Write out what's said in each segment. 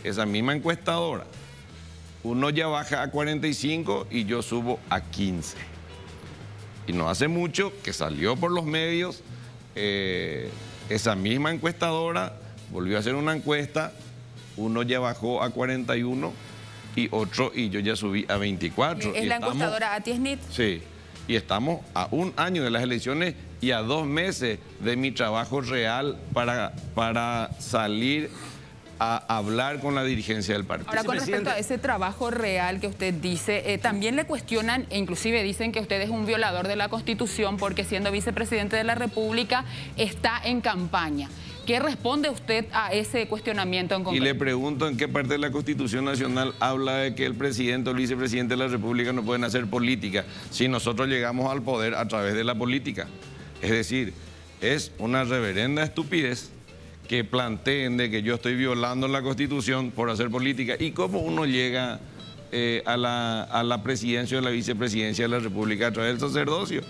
esa misma encuestadora, uno ya baja a 45 y yo subo a 15. Y no hace mucho que salió por los medios, esa misma encuestadora volvió a hacer una encuesta, uno ya bajó a 41 y yo ya subí a 24. ¿Es la encuestadora Atiesnit? Sí, y estamos a un año de las elecciones y a 2 meses de mi trabajo real para salir a hablar con la dirigencia del partido. Ahora, con respecto a ese trabajo real que usted dice, también le cuestionan e inclusive dicen que usted es un violador de la Constitución porque siendo vicepresidente de la República está en campaña. ¿Qué responde usted a ese cuestionamiento en concreto? Y le pregunto en qué parte de la Constitución Nacional habla de que el presidente o el vicepresidente de la República no pueden hacer política si nosotros llegamos al poder a través de la política. Es decir, es una reverenda estupidez que planteen de que yo estoy violando la Constitución por hacer política. ¿Y cómo uno llega a la presidencia o a la vicepresidencia de la República a través del sacerdocio?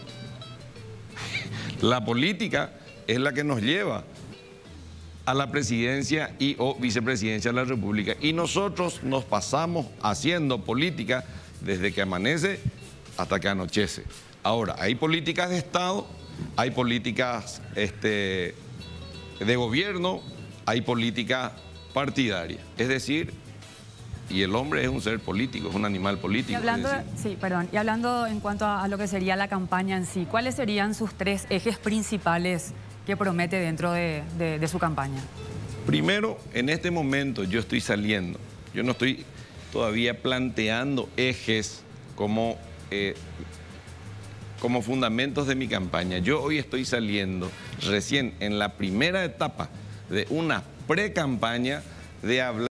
La política es la que nos lleva a la presidencia y o vicepresidencia de la República. Y nosotros nos pasamos haciendo política desde que amanece hasta que anochece. Ahora, hay políticas de Estado, hay políticas de gobierno, hay política partidaria. Es decir, y el hombre es un ser político, es un animal político. Y hablando en cuanto a lo que sería la campaña en sí, ¿cuáles serían sus 3 ejes principales que promete dentro de su campaña? Primero, en este momento yo estoy saliendo, yo no estoy todavía planteando ejes como fundamentos de mi campaña. Yo hoy estoy saliendo recién en la primera etapa de una pre-campaña de hablar